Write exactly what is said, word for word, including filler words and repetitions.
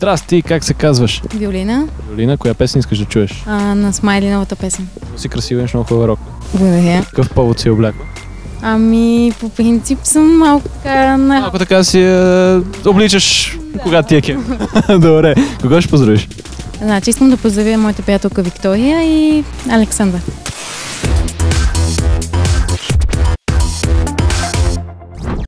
Здрасти, как се казваш? Виолина. Виолина, коя песен искаш да чуеш? А, на Смайли новата песен. Си красива, имаш много хубава рока. Благодаря. Какъв повод си облякла? Ами, по принцип съм малко така на... Малко така си е, обличаш, да. Когато ти е кеф. Добре, кого ще поздравиш? Значи искам да поздравя моята приятелка Виктория и Александър.